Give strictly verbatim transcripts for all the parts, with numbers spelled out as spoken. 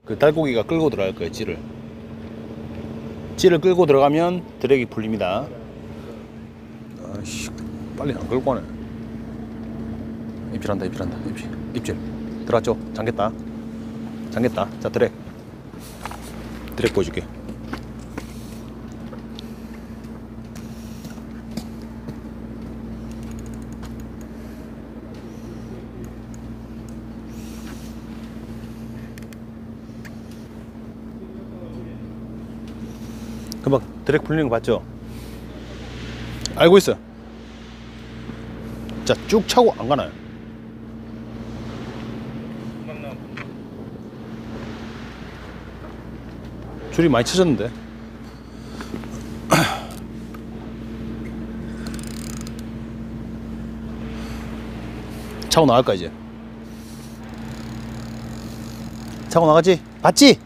그 달고기가 끌고 들어갈 거예요. 찌를 찌를 끌고 들어가면 드랙이 풀립니다. 아이씨, 빨리 안 끌고 가네. 입질한다 입질한다 입질 입질 들어왔죠? 잠겼다 잠겼다. 자, 드랙 드랙 보여줄게. 금방 드랙 풀리는 거 봤죠? 알고 있어. 자, 쭉 차고 안 가나요? 줄이 많이 쳐졌는데. 차고 나갈까 이제? 차고 나가지? 봤지?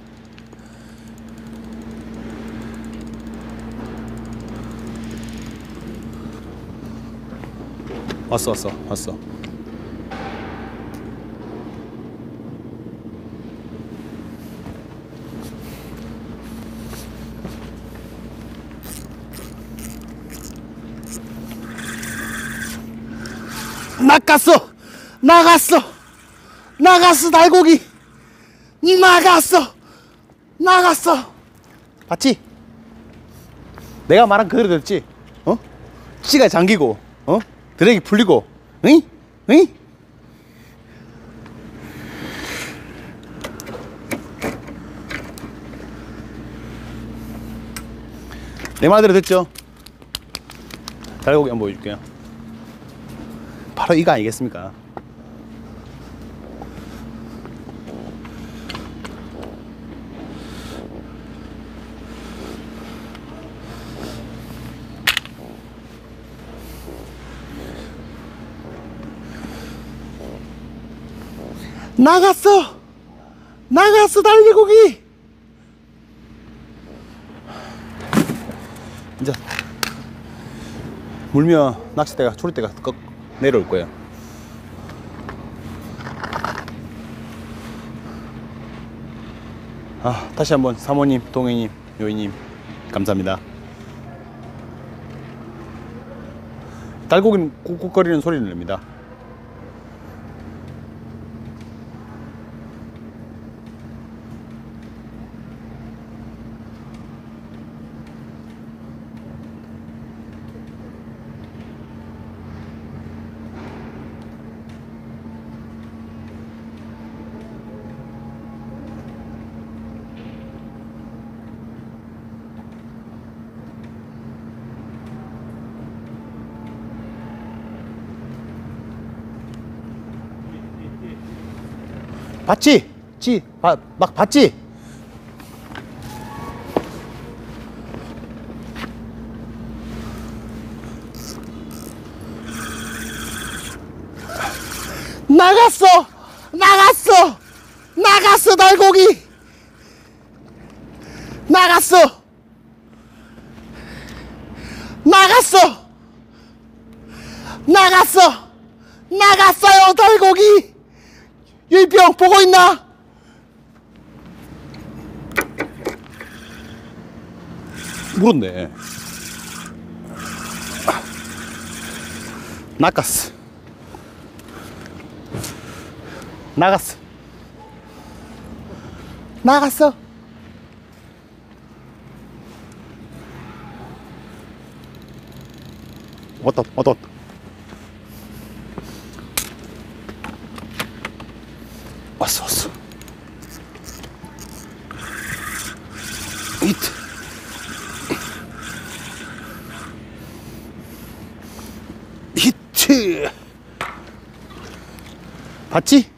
왔어 왔어 왔어. 나갔어 나갔어 나갔어. 달고기 나갔어 나갔어. 봤지? 내가 말한 그대로 됐지? 어? 찌가 잠기고 어? 드랙이 풀리고, 응? 응? 내 말대로 됐죠? 달고기 한번 보여줄게요. 바로 이거 아니겠습니까? 나갔어 나갔어 달리고기. 이제 물면 낚싯대가 초리대가 꺾 내려올 거예요. 아, 다시 한번 사모님, 동해님, 요이님 감사합니다. 달고기는 꾹꾹거리는 소리를 냅니다. 봤지? 지, 바, 막 봤지? 나갔어! 나갔어! 나갔어, 달고기! 나갔어! 나갔어! 나갔어! 나갔어요, 달고기! 유이병 보고 있나? 물었네. 나갔어. 나갔어. 나갔어. 왔다 왔다 왔다. 왔어 왔어. 히트 히트. 봤지?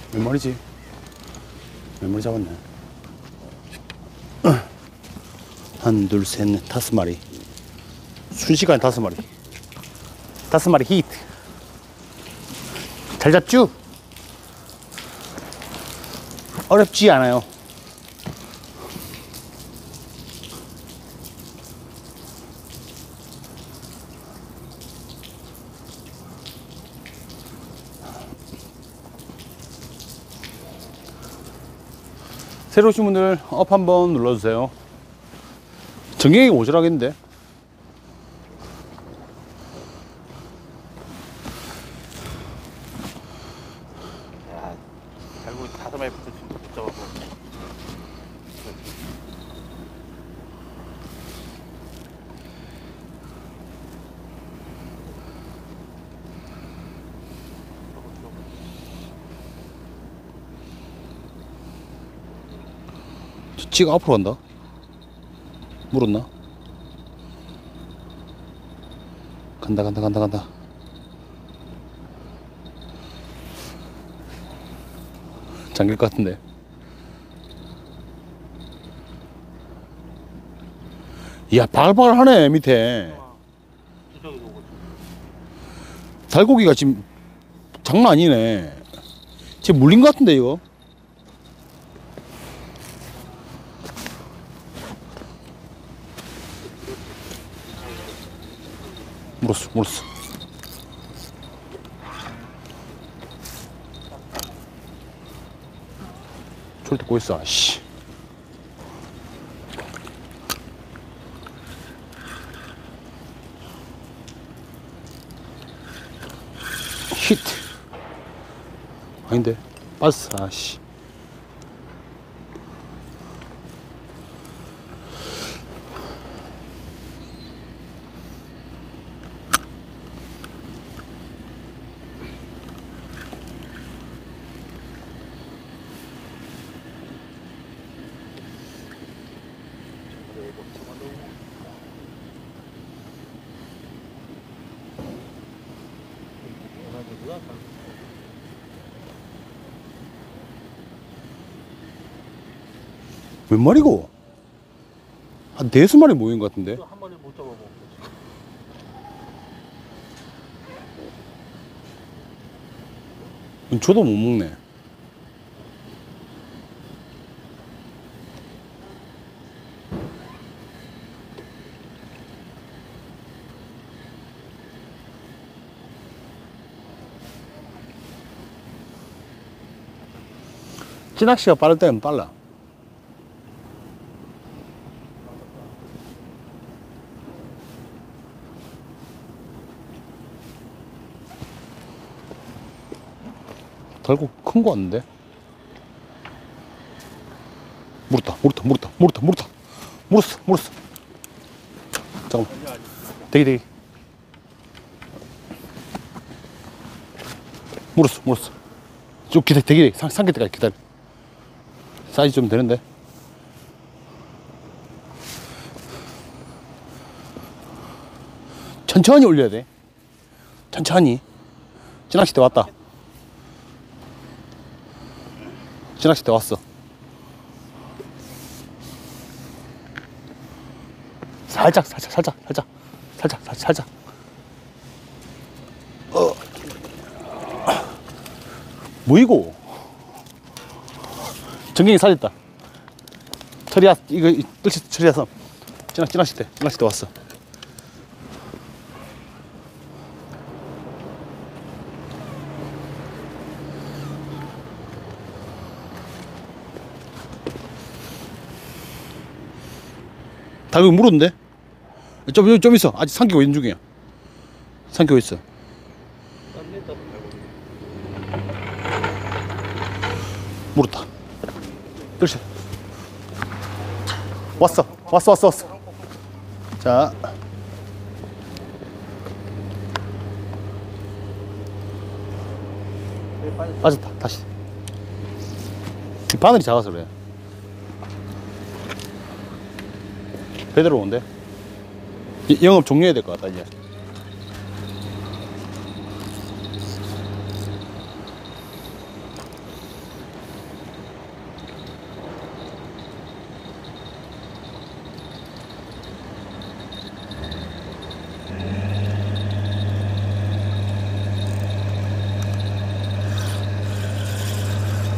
몇 마리지? 몇 마리 잡았네. 한, 둘, 셋, 넷, 다섯 마리. 순식간에 다섯 마리. 다섯 마리 히트. 잘 잡죠? 어렵지 않아요. 새로 오신 분들 업 한번 눌러주세요. 전갱이가 오질하겠는데? 야, 결국 다섯 마리 붙어 지금 못 잡아서. 찌가 앞으로 간다. 물었나? 간다 간다 간다 간다. 잠길 것 같은데. 이야, 바글바글하네 밑에. 달고기가 지금 장난 아니네. 지금 물린 것 같은데 이거. 물었어 물었어. 저리 듣고 있어. 씨. 히트. 아닌데 빠졌어. 아씨. 몇 마리고? 한 네수 마리 모인 것 같은데? 한 마리 못 잡아먹어. 저도 못 먹네. 찌낚시가 빠를 때는 빨라. 달고 큰 거 같는데? 물었다, 물었다, 물었다, 물었다, 물었다. 물었어, 물었어. 잠깐만. 대기, 대기. 물었어, 물었어. 좀 기다려, 대기, 대기. 삼킬 때까지 기다려. 사이즈 좀 되는데? 천천히 올려야 돼. 천천히. 찌낚시대 왔다. 찌낚시대 왔어. 살짝, 살짝, 살짝, 살짝, 살짝, 살짝, 살짝. 어. 뭐이고? 전갱이 살렸다. 처리야, 이거, 뜰시, 처리해서. 찌낚, 찌낚시대, 찌낚시대 왔어. 달고기 물었는데? 좀, 좀 있어. 아직 삼키고 있는 중이야. 삼키고 있어. 물었다. 그렇지. 왔어. 왔어, 왔어, 왔어. 자. 빠졌다. 다시. 바늘이 작아서 그래. 배대로 온대. 영업 종료해야 될 것 같다 이제.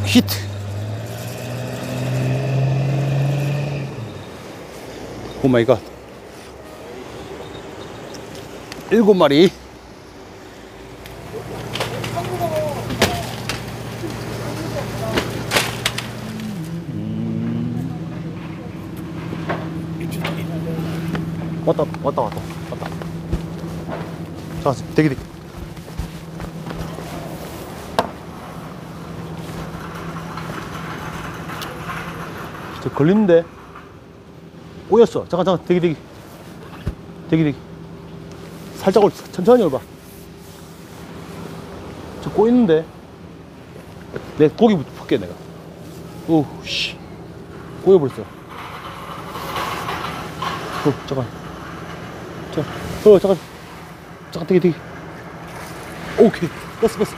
히트. 오 마이 갓. 일곱 마리. 왔다 왔다 왔다 왔다. 자 대기 대기. 저 걸리는데 꼬였어. 잠깐 잠깐 대기 대기 대기 대기. 살짝 올 천천히 올봐. 저 꼬있는데 내 고기 풀게 내가. 오씨 꼬여버렸어. 어 잠깐 자, 어 잠깐 잠깐 대기 대기. 오케이 뺐어 뺐어.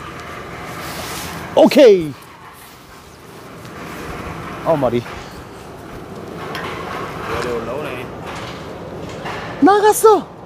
오케이 아홉 마리 올라오네. 나갔어.